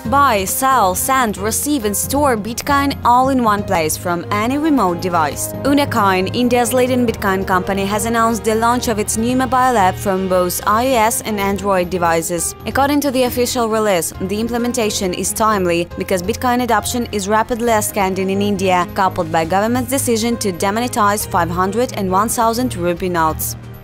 Buy, sell, send, receive and store Bitcoin all in one place from any remote device. UnoCoin, India's leading Bitcoin company, has announced the launch of its new mobile app from both iOS and Android devices. According to the official release, the implementation is timely because Bitcoin adoption is rapidly ascending in India, coupled by government's decision to demonetize 500 and 1000 rupee notes.